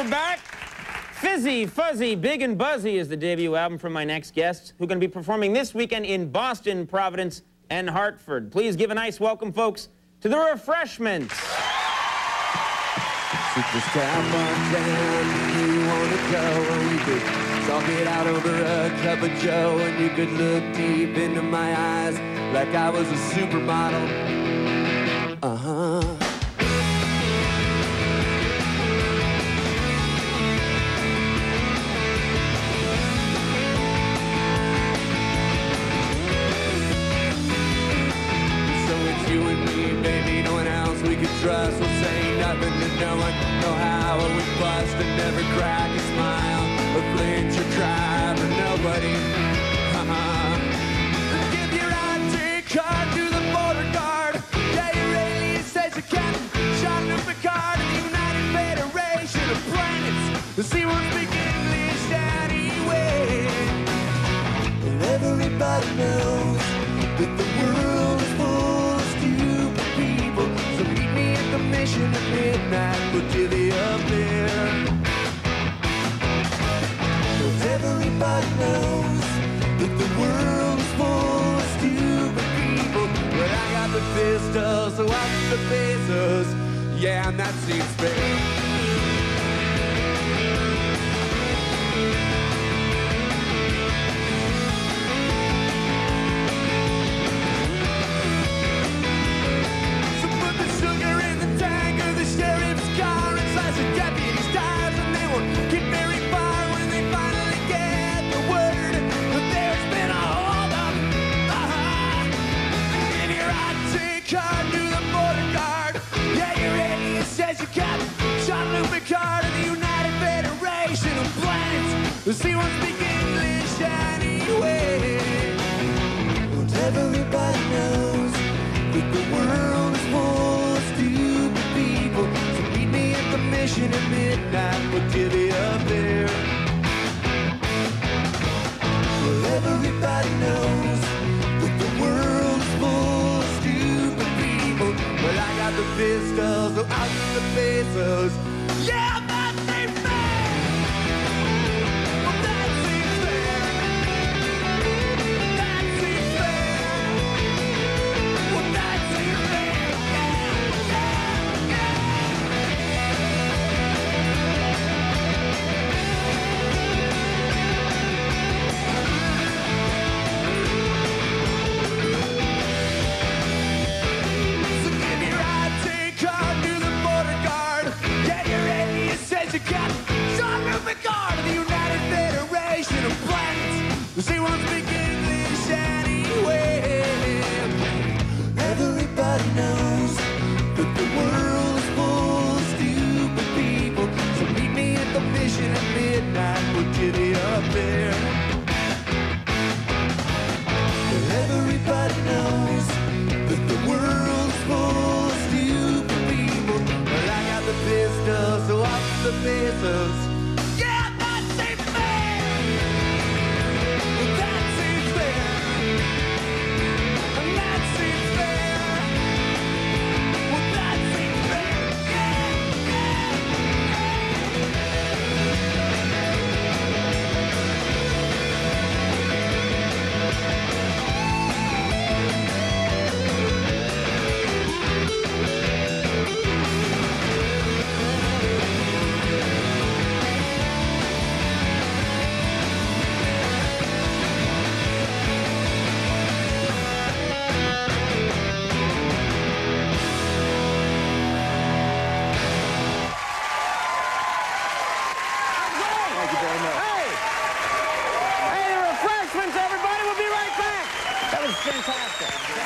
we're back. Fizzy Fuzzy Big and Buzzy is the debut album from my next guests, who are going to be performing this weekend in Boston, Providence, and Hartford. Please give a nice welcome, folks, to the Refreshments. Superstar on down, you wanna go, and we could talk it out over a cup of joe, and you could look deep into my eyes like I was a supermodel. So it's you and me, baby, no one else we could trust. We'll say nothing to no one, know how we bust and never crack a smile or flinch or cry for nobody. Give your ID card to the border guard. Yeah, your alias says you can. John Luke Picard of the United Federation of Planets. The sea won't speak English anyway. And everybody knows that the world is full of stupid people. So meet me at the mission at midnight. We'll divvy up there. Cause everybody knows that the world is full of stupid people. But I got the pistols, so I'm the Bezos. Yeah, and that seems fair. Picard of the United Federation of Planets. The sea won't speak English anyway. But everybody knows that the world is full of stupid people. So meet me at the mission at midnight. We'll divvy up there. Well, everybody knows that the world is full of stupid people. Well, I got the pistols, so I'll get the pesos. Yeah, that seems fair. Well, that seems fair. That seems fair. Well, that seems fair. So give your ID card to the border guard. Yeah, your alias says you got John Luke Picard of the United Federation of Planets. The sea won't speak English anyway. Everybody knows that the world is full of stupid people. So meet me at the mission at midnight. We'll divvy up there. Everybody knows that the world is full of stupid people. Well, I got the pistols, so I'm the Bezos. Yeah, that seems fair. Well, that seems fair. And that seems fair. Well, that seems fair. Hey, the Refreshments, everybody. We'll be right back. That was fantastic.